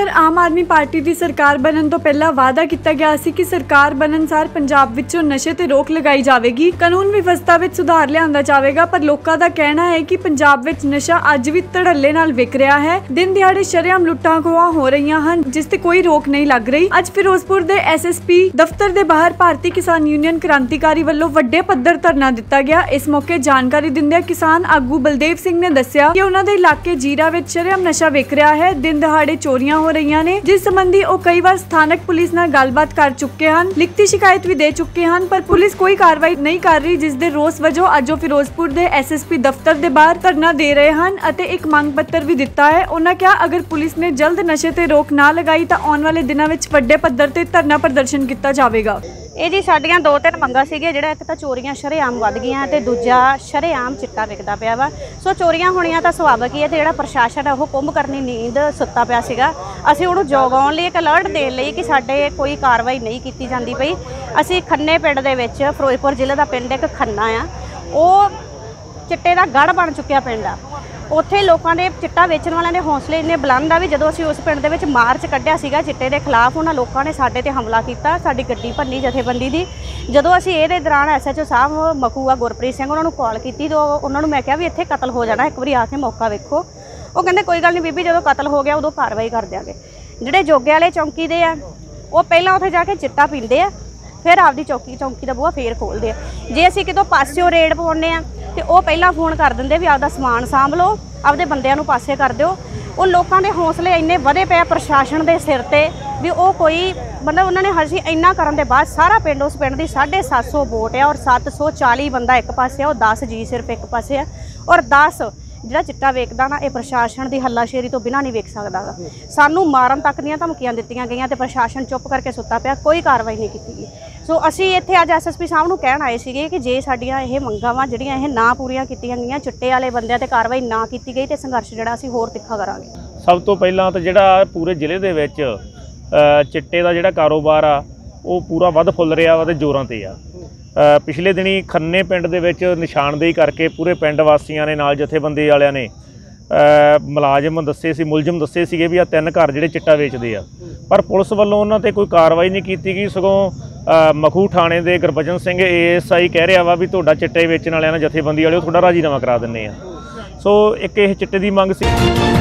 आम आदमी पार्टी की सरकार बनने तो पहला वादा किया गया सी कि सरकार बनन सार पंजाब विचों नशे ते रोक लगाई जाएगी, कानून व्यवस्था विच सुधार लिआंदा जाएगा। पर लोगों का कहना है कि पंजाब विच नशा अज भी धड़ल्ले नाल विक रहा है। दिन दिहाड़े शरेआम लुट्टां खोहां हो रही हैं जिस ते कोई रोक नहीं लग रही। अज फिरोजपुर के SSP दफ्तर के बाहर भारतीय किसान यूनियन क्रांतिकारी वालों वड्डे पद्धर धरना दिता गया। इस मौके जानकारी दिंदे किसान आगू बलदेव सिंह ने दस्सिया कि उन्हां दे इलाके जीरा विच शरेआम नशा विक रहा है। दिन दिहाड़े चोरियां हो रही ने, जिस संबंधी वो कई बार स्थानक पुलिस नाल गलबात कर चुके हैं, लिखती शिकायत भी दे चुके हैं, पर पुलिस कोई कार्रवाई नहीं कर रही। जिस दे रोस वजों अज फिरोजपुर के SSP दफ्तर के बाहर धरना दे रहे हैं और एक मंग पत्र भी दिता है। उन्होंने कहा अगर पुलिस ने जल्द नशे ते रोक ना लगाई तो आने वाले दिनों में वड्डे पद्धर ते धरना प्रदर्शन किया जाएगा। ਇਹ ਜੀ ਸਾਡੀਆਂ ਦੋ ਤਿੰਨ ਮੰਗਾਂ ਸੀਗੀਆਂ, ਜਿਹੜਾ ਇੱਕ ਤਾਂ ਚੋਰੀਆਂ ਸ਼ਰੇਆਮ ਵੱਧ ਗਈਆਂ ਤੇ ਦੂਜਾ ਸ਼ਰੇਆਮ ਚਿੱਟਾ ਵਿਕਦਾ ਪਿਆ ਵਾ। ਸੋ ਚੋਰੀਆਂ ਹੋਣੀਆਂ ਤਾਂ ਸੁਭਾਵਿਕ ਹੀ ਹੈ ਤੇ ਜਿਹੜਾ ਪ੍ਰਸ਼ਾਸਨ ਹੈ ਉਹ ਕੁੰਭ ਕਰਨੀ ਨੀਂਦ ਸੁੱਤਾ ਪਿਆ ਸੀਗਾ। ਅਸੀਂ ਉਹਨੂੰ ਜਗਾਉਣ ਲਈ ਇੱਕ ਅਲਰਟ ਦੇਣ ਲਈ ਕਿ ਸਾਡੇ ਕੋਈ ਕਾਰਵਾਈ ਨਹੀਂ ਕੀਤੀ ਜਾਂਦੀ ਪਈ। ਅਸੀਂ ਖੰਨੇ ਪਿੰਡ ਦੇ ਵਿੱਚ, ਫਿਰੋਜ਼ਪੁਰ ਜ਼ਿਲ੍ਹੇ ਦਾ ਪਿੰਡ ਇੱਕ ਖੰਨਾ ਆ, ਉਹ ਚਿੱਟੇ ਦਾ ਗੜ ਬਣ ਚੁੱਕਿਆ ਪਿੰਡ ਆ। ਉੱਥੇ ਲੋਕਾਂ ਦੇ ਚਿੱਟਾ ਵੇਚਣ ਵਾਲਿਆਂ ਦੇ ਹੌਸਲੇ ਇੰਨੇ ਬੁਲੰਦ ਆ ਵੀ ਜਦੋਂ ਅਸੀਂ ਉਸ ਪਿੰਡ ਦੇ ਵਿੱਚ ਮਾਰਚ ਕੱਢਿਆ ਸੀਗਾ ਚਿੱਟੇ ਦੇ ਖਿਲਾਫ, ਉਹਨਾਂ ਲੋਕਾਂ ਨੇ ਸਾਡੇ ਤੇ ਹਮਲਾ ਕੀਤਾ, ਸਾਡੀ ਗੱਡੀ ਭੰਨੀ ਜਥੇਬੰਦੀ ਦੀ। ਜਦੋਂ ਅਸੀਂ ਇਹਦੇ ਦੌਰਾਨ SHO ਸਾਹਿਬ ਮਖੂਆ ਗੁਰਪ੍ਰੀਤ ਸਿੰਘ ਉਹਨਾਂ ਨੂੰ ਕਾਲ ਕੀਤੀ ਤਾਂ ਉਹਨਾਂ ਨੂੰ ਮੈਂ ਕਿਹਾ ਵੀ ਇੱਥੇ ਕਤਲ ਹੋ ਜਾਣਾ, ਇੱਕ ਵਾਰੀ ਆ ਕੇ ਮੌਕਾ ਵੇਖੋ। ਉਹ ਕਹਿੰਦੇ ਕੋਈ ਗੱਲ ਨਹੀਂ ਬੀਬੀ, ਜਦੋਂ ਕਤਲ ਹੋ ਗਿਆ ਉਦੋਂ ਕਾਰਵਾਈ ਕਰ ਦਿਆਂਗੇ। ਜਿਹੜੇ ਜੋਗੇ ਵਾਲੇ ਚੌਂਕੀ ਦੇ ਆ ਉਹ ਪਹਿਲਾਂ ਉੱਥੇ ਜਾ ਕੇ ਚਿੱਟਾ ਪੀਂਦੇ ਆ, ਫਿਰ ਆਪਦੀ ਚੌਂਕੀ ਦਾ ਬੂਹਾ ਫੇਰ ਖੋਲ੍ਹਦੇ ਆ। ਜੇ ਅਸੀਂ ਕਿਤੋਂ ਪਾਸਿਓਂ ਰੇਡ ਪਾਉਂਦੇ ਆ ਤੇ ਉਹ ਪਹਿਲਾਂ ਫੋਨ ਕਰ ਦਿੰਦੇ ਵੀ ਆਪਦਾ ਸਮਾਨ ਸਾਂਭ ਲਓ, ਆਪਦੇ ਬੰਦਿਆਂ ਨੂੰ ਪਾਸੇ ਕਰ ਦਿਓ। ਉਹ ਲੋਕਾਂ ਦੇ ਹੌਸਲੇ ਇੰਨੇ ਵਧੇ ਪਏ ਪ੍ਰਸ਼ਾਸਨ ਦੇ ਸਿਰ ਤੇ ਵੀ ਉਹ ਕੋਈ ਮਤਲਬ ਉਹਨਾਂ ਨੇ ਹਜੇ ਇੰਨਾ ਕਰਨ ਦੇ ਬਾਅਦ ਸਾਰਾ ਪਿੰਡ, ਉਸ ਪਿੰਡ ਦੀ 750 ਵੋਟ ਆ ਔਰ 740 ਬੰਦਾ ਇੱਕ ਪਾਸੇ ਆ, ਉਹ 10 ਜੀ ਸਿਰਫ ਇੱਕ ਪਾਸੇ ਆ ਔਰ 10 ਜਿਹੜਾ ਚਿੱਟਾ ਵੇਚਦਾ ਨਾ, ਇਹ ਪ੍ਰਸ਼ਾਸਨ ਦੀ ਹੱਲਾਸ਼ੇਰੀ ਤੋਂ ਬਿਨਾਂ ਨਹੀਂ ਵੇਚ ਸਕਦਾ ਗਾ। ਸਾਨੂੰ ਮਾਰਨ ਤੱਕ ਦੀਆਂ ਧਮਕੀਆਂ ਦਿੱਤੀਆਂ ਗਈਆਂ ਤੇ ਪ੍ਰਸ਼ਾਸਨ ਚੁੱਪ ਕਰਕੇ ਸੁੱਤਾ ਪਿਆ, ਕੋਈ ਕਾਰਵਾਈ ਨਹੀਂ ਕੀਤੀ ਗਈ। ਸੋ ਅਸੀਂ ਇੱਥੇ ਅੱਜ SSP ਸਾਹਿਬ ਨੂੰ ਕਹਿਣ ਆਏ ਸੀਗੇ ਕਿ ਜੇ ਸਾਡੀਆਂ ਇਹ ਮੰਗਾਂ ਵਾ ਜਿਹੜੀਆਂ ਇਹ ਨਾ ਪੂਰੀਆਂ ਕੀਤੀਆਂ ਗਈਆਂ, ਚਿੱਟੇ ਵਾਲੇ ਬੰਦਿਆਂ ਤੇ ਕਾਰਵਾਈ ਨਾ ਕੀਤੀ ਗਈ ਤੇ ਸੰਘਰਸ਼ ਜਿਹੜਾ ਅਸੀਂ ਹੋਰ ਤਿੱਖਾ ਕਰਾਂਗੇ। ਸਭ ਤੋਂ ਪਹਿਲਾਂ ਤਾਂ ਜਿਹੜਾ ਪੂਰੇ ਜ਼ਿਲ੍ਹੇ ਦੇ ਵਿੱਚ ਚਿੱਟੇ ਦਾ ਜਿਹੜਾ ਕਾਰੋਬਾਰ ਆ ਉਹ ਪੂਰਾ ਵੱਧ ਫੁੱਲ ਰਿਹਾ ਵਾ ਤੇ ਜ਼ੋਰਾਂ ਤੇ ਆ। ਪਿਛਲੇ ਦਿਨੀ ਖੰਨੇ ਪਿੰਡ ਦੇ ਵਿੱਚ ਨਿਸ਼ਾਨਦੇਹੀ ਕਰਕੇ ਪੂਰੇ ਪਿੰਡ ਵਾਸੀਆਂ ਨੇ ਨਾਲ ਜਥੇਬੰਦੀ ਵਾਲਿਆਂ ਨੇ ਮੁਲਾਜ਼ਮ ਦੱਸੇ ਸੀਗੇ ਵੀ ਆ 3 ਘਰ ਜਿਹੜੇ ਚਿੱਟਾ ਵੇਚਦੇ ਆ, ਪਰ ਪੁਲਿਸ ਵੱਲੋਂ ਉਹਨਾਂ ਤੇ ਕੋਈ ਕਾਰਵਾਈ ਨਹੀਂ ਕੀਤੀ ਗਈ। ਸਗੋਂ ਮਖੂ ਥਾਣੇ ਦੇ ਗੁਰਬਚਨ ਸਿੰਘ ASI ਕਹਿ ਰਿਹਾ ਵਾ ਵੀ ਤੁਹਾਡਾ ਚਿੱਟੇ ਵੇਚਣ ਵਾਲਿਆਂ ਨਾਲ ਜਥੇਬੰਦੀ ਵਾਲਿਓ ਤੁਹਾਡਾ ਰਾਜੀਨਾਮਾ ਕਰਾ ਦਿੰਦੇ ਆ। ਸੋ ਇੱਕ ਇਹ ਚਿੱਟੇ ਦੀ ਮੰਗ ਸੀ।